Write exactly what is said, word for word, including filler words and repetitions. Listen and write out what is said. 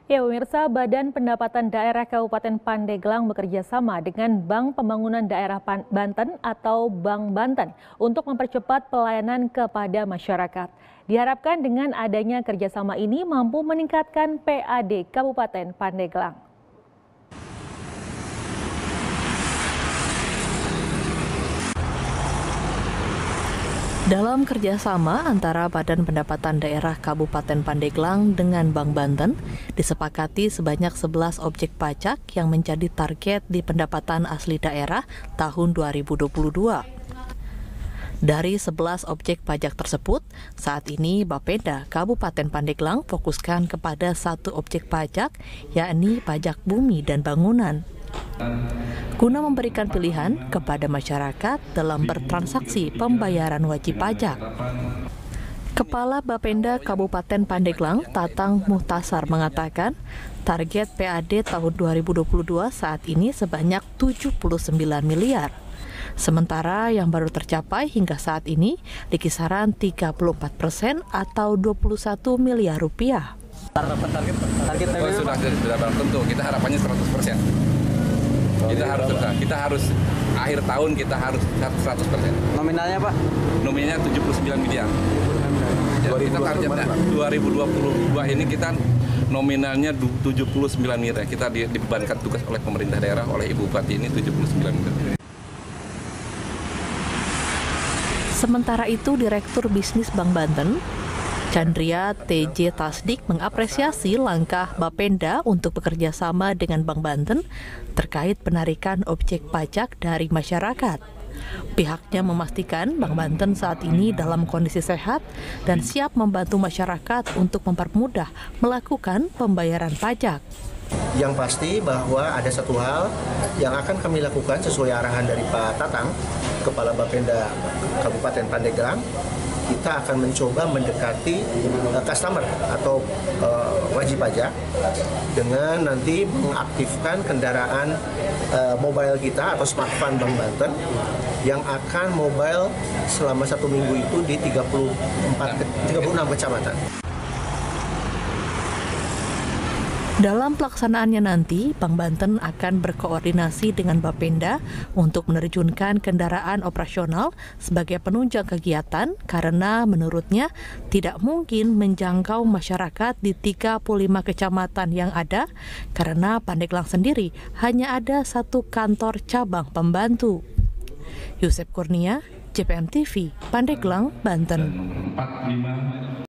Ya, pemirsa, Badan Pendapatan Daerah Kabupaten Pandeglang bekerja sama dengan Bank Pembangunan Daerah Banten atau Bank Banten untuk mempercepat pelayanan kepada masyarakat. Diharapkan dengan adanya kerjasama ini mampu meningkatkan P A D Kabupaten Pandeglang. Dalam kerjasama antara Badan Pendapatan Daerah Kabupaten Pandeglang dengan Bank Banten, disepakati sebanyak sebelas objek pajak yang menjadi target di pendapatan asli daerah tahun dua ribu dua puluh dua. Dari sebelas objek pajak tersebut, saat ini Bapeda Kabupaten Pandeglang fokuskan kepada satu objek pajak, yakni pajak bumi dan bangunan, guna memberikan pilihan kepada masyarakat dalam bertransaksi pembayaran wajib pajak. Kepala Bapenda Kabupaten Pandeglang, Tatang Muhtasar, mengatakan target P A D tahun dua ribu dua puluh dua saat ini sebanyak tujuh puluh sembilan miliar. Sementara yang baru tercapai hingga saat ini di kisaran tiga puluh empat persen atau dua puluh satu miliar rupiah. Target, target oh, sudah, sudah barang tentu, kita harapannya seratus persen. Kita harus kita harus akhir tahun kita harus seratus persen. Nominalnya Pak? Nominalnya tujuh puluh sembilan miliar. Ya, kita targetnya dua ribu dua puluh dua ini kita nominalnya tujuh puluh sembilan miliar. Kita dibebankan tugas oleh pemerintah daerah, oleh Ibu Bupati ini tujuh puluh sembilan miliar. Sementara itu, Direktur Bisnis Bank Banten, Chandria T J Tasdik, mengapresiasi langkah Bapenda untuk bekerja sama dengan Bank Banten terkait penarikan objek pajak dari masyarakat. Pihaknya memastikan Bank Banten saat ini dalam kondisi sehat dan siap membantu masyarakat untuk mempermudah melakukan pembayaran pajak. Yang pasti bahwa ada satu hal yang akan kami lakukan sesuai arahan dari Pak Tatang, Kepala Bapenda Kabupaten Pandeglang. Kita akan mencoba mendekati uh, customer atau uh, wajib pajak dengan nanti mengaktifkan kendaraan uh, mobile kita atau smartphone Bank Banten yang akan mobile selama satu minggu itu di tiga puluh empat, tiga puluh enam kecamatan. Dalam pelaksanaannya nanti, Bank Banten akan berkoordinasi dengan Bapenda untuk menerjunkan kendaraan operasional sebagai penunjang kegiatan karena menurutnya tidak mungkin menjangkau masyarakat di tiga puluh lima kecamatan yang ada karena Pandeglang sendiri hanya ada satu kantor cabang pembantu. Yusef Kurnia, J P M T V, Pandeglang, Banten.